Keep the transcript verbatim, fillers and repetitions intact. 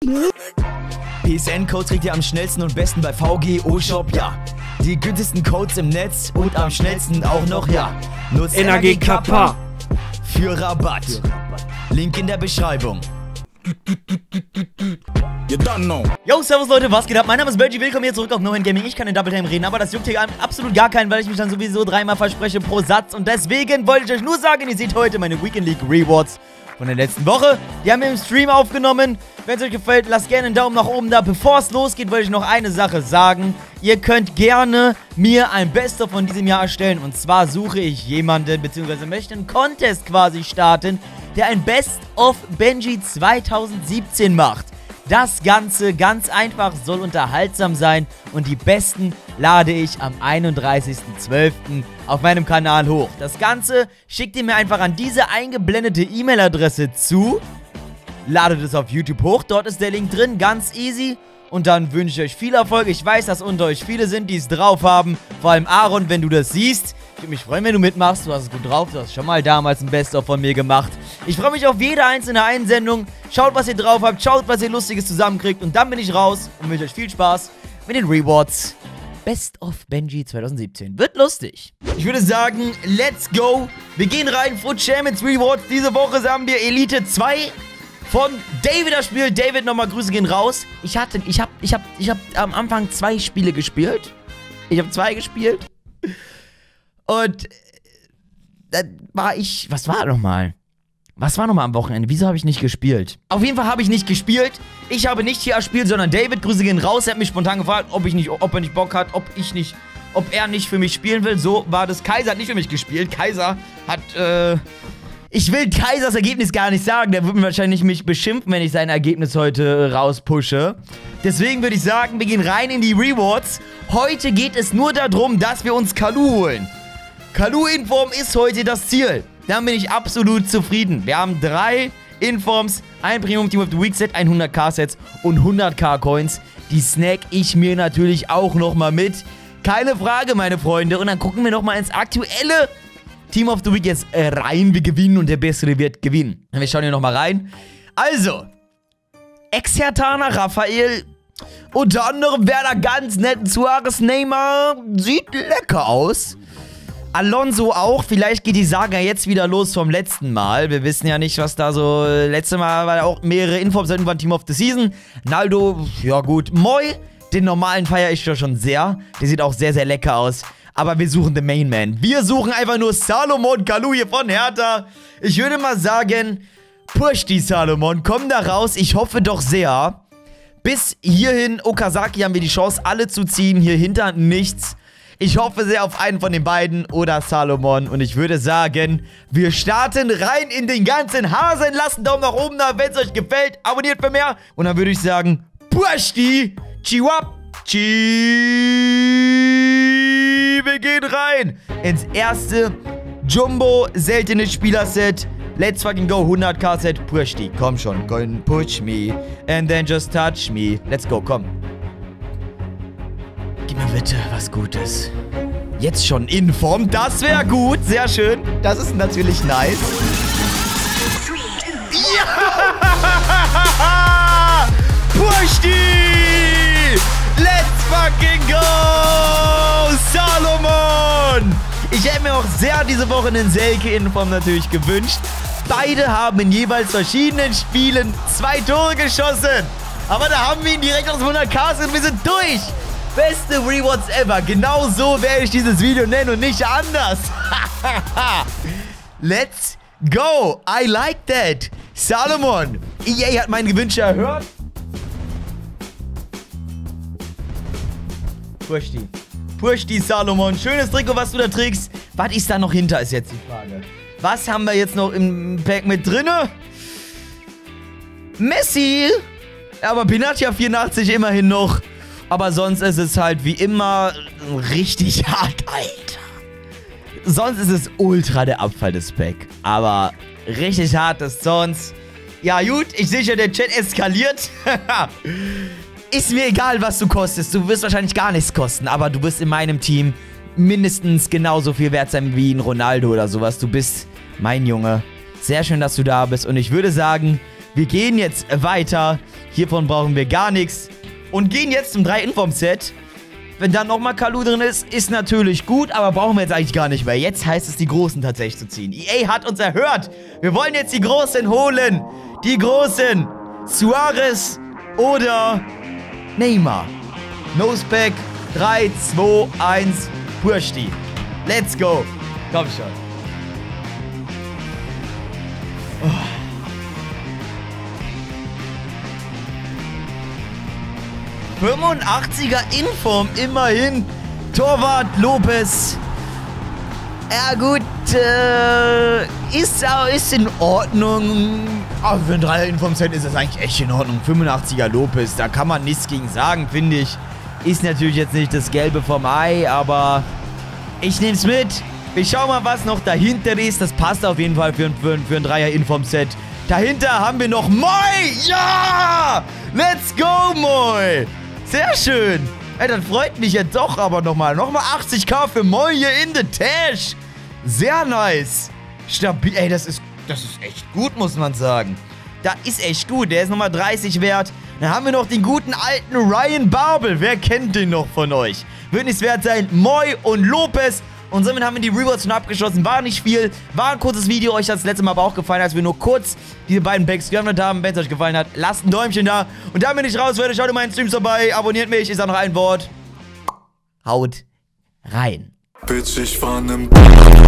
P S N-Code trägt ihr am schnellsten und besten bei V G O Shop, ja. Die günstigsten Codes im Netz und am schnellsten auch noch, ja. Nutzt N A G Kappa für Rabatt. Link in der Beschreibung. You don't know. Yo, servus Leute, was geht ab? Mein Name ist Benji, willkommen hier zurück auf No Hand Gaming. Ich kann in Double Time reden, aber das juckt hier absolut gar keinen, weil ich mich dann sowieso dreimal verspreche pro Satz. Und deswegen wollte ich euch nur sagen, ihr seht heute meine Weekend League Rewards von der letzten Woche. Die haben wir im Stream aufgenommen. Wenn es euch gefällt, lasst gerne einen Daumen nach oben da. Bevor es losgeht, wollte ich noch eine Sache sagen. Ihr könnt gerne mir ein Best-of von diesem Jahr erstellen. Und zwar suche ich jemanden, beziehungsweise möchte einen Contest quasi starten, der ein Best-of Benji zweitausendsiebzehn macht. Das Ganze ganz einfach, soll unterhaltsam sein und die besten lade ich am einunddreißigsten zwölften auf meinem Kanal hoch. Das Ganze schickt ihr mir einfach an diese eingeblendete E-Mail-Adresse zu, ladet es auf YouTube hoch, dort ist der Link drin, ganz easy. Und dann wünsche ich euch viel Erfolg. Ich weiß, dass unter euch viele sind, die es drauf haben. Vor allem Aaron, wenn du das siehst. Ich würde mich freuen, wenn du mitmachst. Du hast es gut drauf. Du hast schon mal damals ein Best-of von mir gemacht. Ich freue mich auf jede einzelne Einsendung. Schaut, was ihr drauf habt. Schaut, was ihr Lustiges zusammenkriegt. Und dann bin ich raus und wünsche euch viel Spaß mit den Rewards. Best of Benji zweitausendsiebzehn. Wird lustig. Ich würde sagen, let's go. Wir gehen rein. Foot Champions Rewards. Diese Woche haben wir Elite zwei. Von David das Spiel. David, nochmal Grüße gehen raus. Ich hatte, ich hab, ich hab, ich hab am Anfang zwei Spiele gespielt. Ich habe zwei gespielt. Und da war ich, was war nochmal? Was war nochmal am Wochenende? Wieso habe ich nicht gespielt? Auf jeden Fall habe ich nicht gespielt. Ich habe nicht hier gespielt, sondern David, Grüße gehen raus. Er hat mich spontan gefragt, ob ich nicht, ob er nicht Bock hat, ob ich nicht, ob er nicht für mich spielen will. So war das. Kaiser hat nicht für mich gespielt. Kaiser hat, äh... Ich will Kaisers Ergebnis gar nicht sagen. Der wird mir wahrscheinlich mich beschimpfen, wenn ich sein Ergebnis heute rauspushe. Deswegen würde ich sagen, wir gehen rein in die Rewards. Heute geht es nur darum, dass wir uns Kalu holen. Kalu-Inform ist heute das Ziel. Dann bin ich absolut zufrieden. Wir haben drei Informs, ein Premium Team of the Week Set, hundert K Sets und hundert K Coins. Die snack ich mir natürlich auch nochmal mit. Keine Frage, meine Freunde. Und dann gucken wir nochmal ins aktuelle Team of the Week jetzt äh, rein, wir gewinnen und der Bessere wird gewinnen. Wir schauen hier nochmal rein. Also, Exertana, Raphael, unter anderem Werder ganz nett, Suarez, Neymar, sieht lecker aus. Alonso auch, vielleicht geht die Saga jetzt wieder los vom letzten Mal. Wir wissen ja nicht, was da so, letztes Mal war ja auch mehrere Infos, irgendwann Team of the Season. Naldo, ja gut, Moi, den normalen feiere ich schon sehr. Der sieht auch sehr, sehr lecker aus. Aber wir suchen den Main Man. Wir suchen einfach nur Salomon Kalou hier von Hertha. Ich würde mal sagen, push die Salomon. Komm da raus. Ich hoffe doch sehr. Bis hierhin, Okazaki, haben wir die Chance, alle zu ziehen. Hier hinter nichts. Ich hoffe sehr auf einen von den beiden oder Salomon. Und ich würde sagen, wir starten rein in den ganzen Hasen. Lasst einen Daumen nach oben da, wenn es euch gefällt. Abonniert für mehr. Und dann würde ich sagen, push die. Chihuahua. Wir gehen rein ins erste Jumbo seltene Spielerset. Let's fucking go. hundert K Set. Push die. Komm schon. Go and push me. And then just touch me. Let's go. Komm. Gib mir bitte was Gutes. Jetzt schon Inform. Das wäre gut. Sehr schön. Das ist natürlich nice. Ja! Push die! Let's fucking go! Salomon! Ich hätte mir auch sehr diese Woche einen Selke-Inform natürlich gewünscht. Beide haben in jeweils verschiedenen Spielen zwei Tore geschossen. Aber da haben wir ihn direkt aus hundert K und wir sind durch. Beste Rewards ever. Genau so werde ich dieses Video nennen und nicht anders. Let's go. I like that. Salomon. E A hat meine Wünsche erhört. Push die. Push die, Salomon. Schönes Trikot, was du da trägst. Was ist da noch hinter, ist jetzt die Frage. Was haben wir jetzt noch im Pack mit drinne? Messi. Aber Pinatia vierundachtzig immerhin noch. Aber sonst ist es halt wie immer richtig hart, Alter. Sonst ist es ultra der Abfall des Pack. Aber richtig hart ist sonst. Ja gut, ich sehe schon, der Chat eskaliert. Ist mir egal, was du kostest. Du wirst wahrscheinlich gar nichts kosten, aber du wirst in meinem Team mindestens genauso viel wert sein wie ein Ronaldo oder sowas. Du bist mein Junge. Sehr schön, dass du da bist. Und ich würde sagen, Wir gehen jetzt weiter. Hiervon brauchen wir gar nichts. Und gehen jetzt zum drei Inform-Set. Wenn dann nochmal Kalu drin ist, ist natürlich gut, aber brauchen wir jetzt eigentlich gar nicht mehr. Jetzt heißt es, die Großen tatsächlich zu ziehen. E A hat uns erhört. Wir wollen jetzt die Großen holen. Die Großen. Suarez oder Neymar. Nosepack. drei, zwei, eins. Pursti. Let's go. Komm schon. Oh. fünfundachtziger Inform, immerhin. Torwart Lopez. Ja gut, äh, ist, ist in Ordnung. Aber für ein Dreier-Inform-Set ist das eigentlich echt in Ordnung. fünfundachtziger Lopez, da kann man nichts gegen sagen, finde ich. Ist natürlich jetzt nicht das Gelbe vom Ei, aber ich nehme es mit. Ich schau mal, was noch dahinter ist. Das passt auf jeden Fall für, für, für ein Dreier-Inform-Set. Dahinter haben wir noch Moi. Ja! Let's go, Moi! Sehr schön. Ey, das freut mich jetzt doch aber nochmal. Nochmal achtzigtausend für Moi hier in the Tash. Sehr nice. Stabil. Ey, das ist, das ist echt gut, muss man sagen. Das ist echt gut. Der ist nochmal dreißig wert. Dann haben wir noch den guten alten Ryan Babel. Wer kennt den noch von euch? Wird nichts wert sein. Moi und Lopez. Und somit haben wir die Rewards schon abgeschlossen. War nicht viel. War ein kurzes Video. Euch hat das letzte Mal aber auch gefallen, als wir nur kurz diese beiden Packs geöffnet haben. Wenn es euch gefallen hat, lasst ein Däumchen da. Und dann bin ich raus, Leute. Schaut in meinen Streams vorbei. Abonniert mich. Ich sag noch ein Wort. Haut rein. Bitch, ich war 'nem